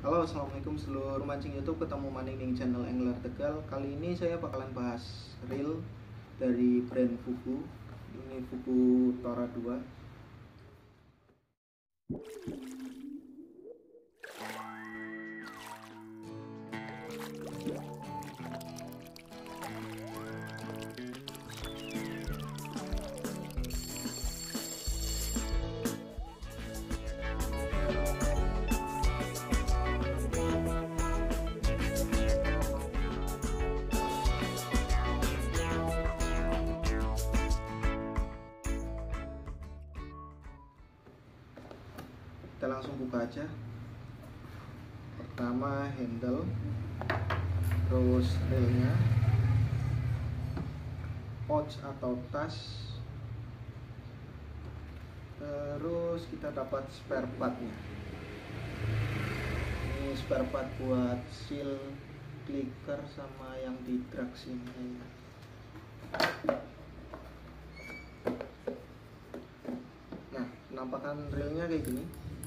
Halo, assalamualaikum seluruh mancing YouTube, ketemu maning ning channel Angler Tegal. Kali ini saya bakalan bahas reel dari brand Fugu. Ini Fugu Tora 2. Kita langsung buka aja. Pertama handle, terus reelnya, pouch atau tas, terus kita dapat spare partnya. Ini spare part buat seal, clicker, sama yang di drag sini. Nah, penampakan reelnya kayak gini.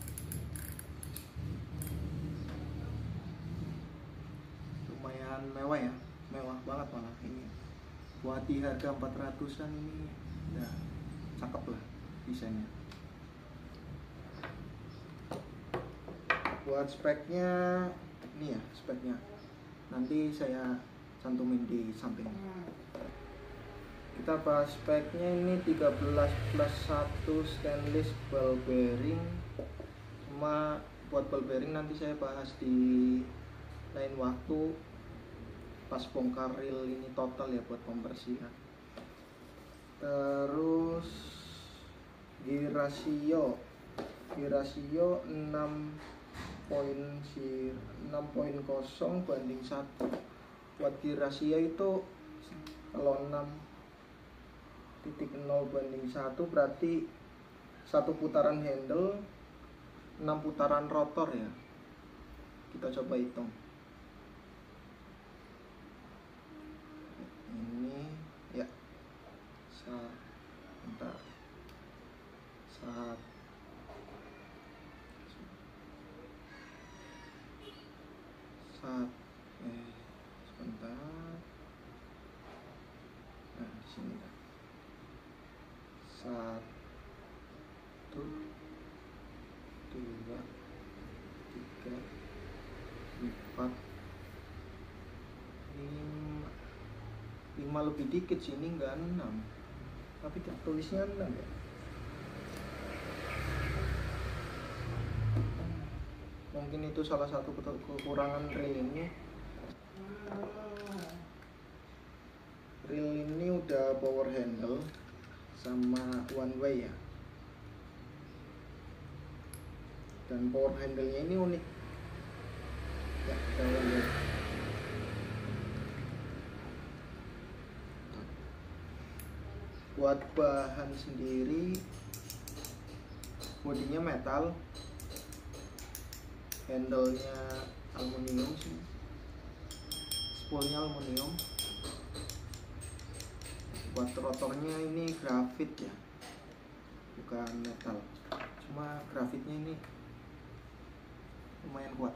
Lumayan mewah ya, mewah banget malah ini. Buat di harga 400-an ini udah cakep lah desainnya. Buat speknya ini ya, speknya nanti saya cantumin di samping. Kita bahas speknya. Ini 13+1 stainless ball bearing. Cuma buat ball bearing nanti saya bahas di lain waktu pas bongkar reel ini total ya, buat pembersihan. Terus gear ratio 6.0 banding 1. Buat gear ratio itu kalau 6.0 banding 1 berarti satu putaran handle 6 putaran rotor ya. Kita coba hitung. Ini ya, sebentar, sebentar. Nah, di sini dah. 1, 2, 3, 4, 5 lebih dikit sini, enggak 6, tapi tertulisnya 6 ya. Mungkin itu salah satu kekurangan reel ini. Reel ini udah power handle sama one way ya, dan power handle-nya ini unik ya, kita lihat. Buat bahan sendiri, bodinya metal, handle-nya aluminium sih, spoolnya aluminium. Buat rotornya ini grafit ya, bukan metal, cuma grafitnya ini lumayan kuat.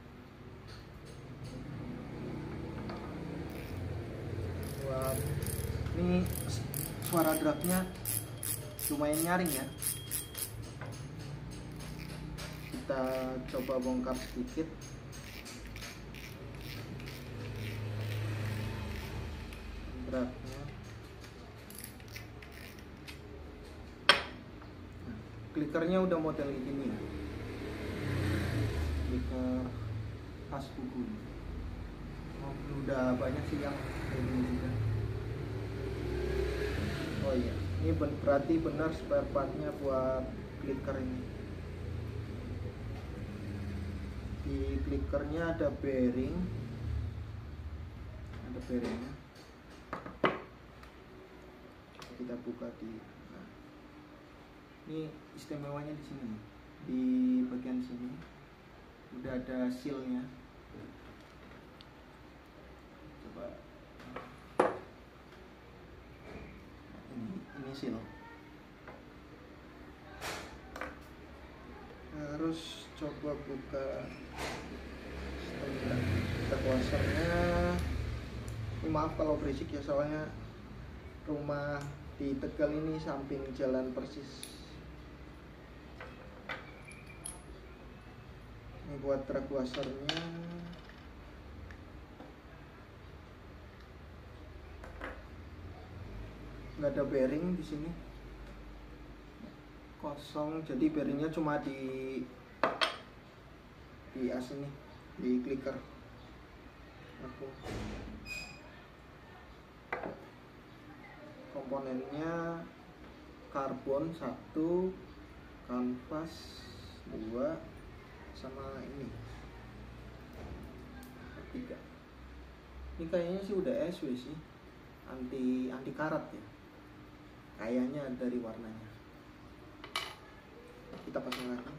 Buat ini suara dragnya lumayan nyaring ya. Kita coba bongkar sedikit. Dragnya, nah, clickernya udah model gini ya, clicker khas Fugu. Udah banyak sih yang kayak gini juga. Oh iya, ini berarti benar spare partnya buat clicker ini. Di clickernya ada bearing, ada bearingnya. Kita buka di, nah, ini istimewanya di sini, di bagian sini udah ada sealnya. Coba, ini seal. Terus coba buka washernya. Ini maaf kalau berisik ya, soalnya rumah di Tegal ini samping jalan persis. Ini buat truk washernya. Nggak ada bearing di sini, kosong. Jadi bearingnya cuma di as ini, di clicker. Komponennya karbon 1, kanvas 2, sama ini 3. Ini kayaknya sih udah SW sih, anti karat ya kayaknya dari warnanya. Kita pasang lagi.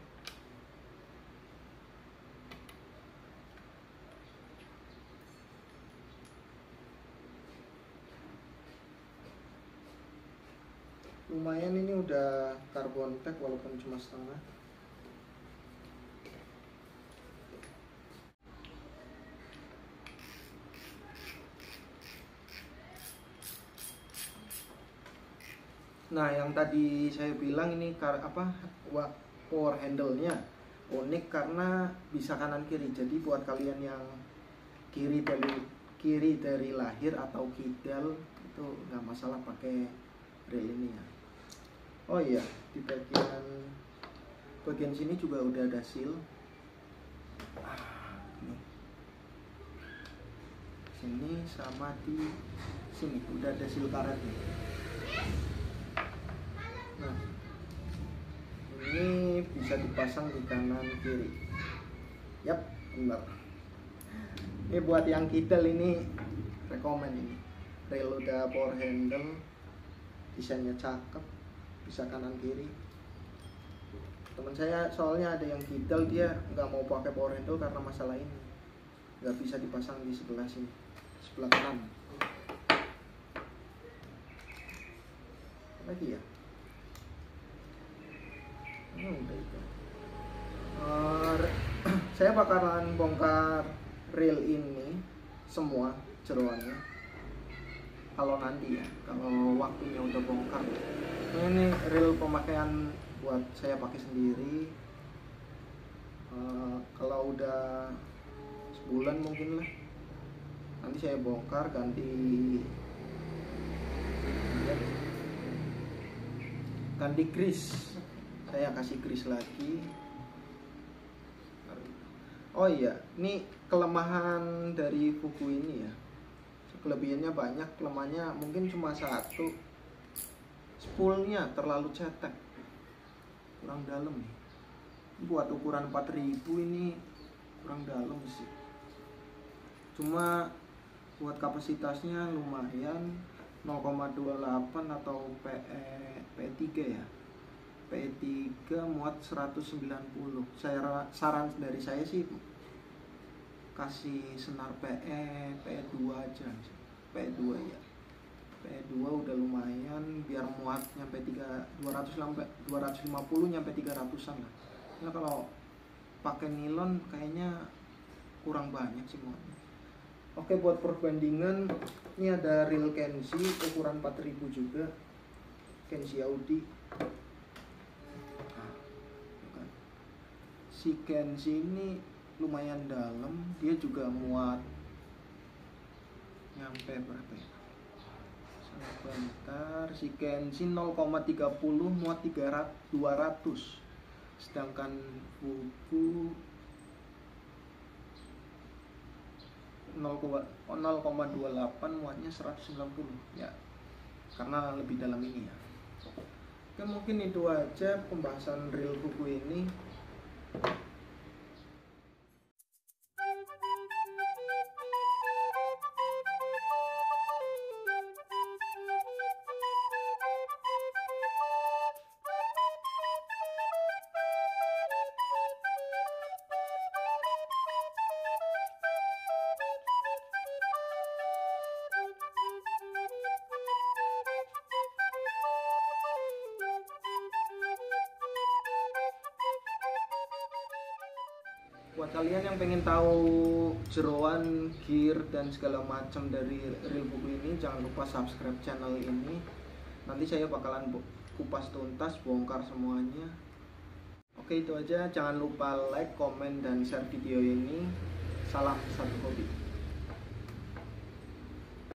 Lumayan ini udah karbon tag walaupun cuma setengah. Nah, yang tadi saya bilang ini power handle-nya unik karena bisa kanan kiri. Jadi buat kalian yang kiri dari lahir atau kidal itu nggak masalah pakai reel ini ya. Oh iya, di bagian sini juga udah ada seal. Sini sama di sini udah ada seal karetnya. Nah, ini bisa dipasang di kanan kiri. Yap, benar. Ini buat yang kidal ini rekomen ini. Reel udah power handle, desainnya cakep, bisa kanan kiri. Teman saya soalnya ada yang kidal, dia nggak mau pakai power handle karena masalah ini, nggak bisa dipasang di sebelah sini, sebelah kanan. Lagi ya. Udah itu. Saya bakalan bongkar reel ini semua jeroannya kalau nanti ya, kalau waktunya udah bongkar. Ini reel pemakaian buat saya pakai sendiri. Kalau udah sebulan mungkin lah, nanti saya bongkar, ganti grease. Saya kasih grease lagi. Oh iya, ini kelemahan dari buku ini ya. Kelebihannya banyak, kelemahannya mungkin cuma satu. Spoolnya terlalu cetek, kurang dalam. Buat ukuran 4000 ini kurang dalam sih. Cuma buat kapasitasnya lumayan, 0,28 atau PE3 ya. PE3 muat 190. Saran dari saya sih kasih senar PE2 aja. PE2 ya. PE2 udah lumayan biar muat nyampe 250 nyampe 300-an lah. Nah, kalau pakai nilon kayaknya kurang banyak sih muatnya. Oke, buat perbandingan ini ada reel Kenzi ukuran 4000 juga. Kenzi Audi. Si Kenzi ini lumayan dalam, dia juga muat nyampe berapa ya? Sebentar, si Kenzi 0,30 muat 200, sedangkan buku 0,28 muatnya 190 ya, karena lebih dalam ini ya. Oke, mungkin itu aja pembahasan reel buku ini. Buat kalian yang pengen tahu jeroan, gear dan segala macam dari real buku ini, jangan lupa subscribe channel ini. Nanti saya bakalan kupas tuntas, bongkar semuanya. Oke, itu aja. Jangan lupa like, komen, dan share video ini. Salam satu hobi.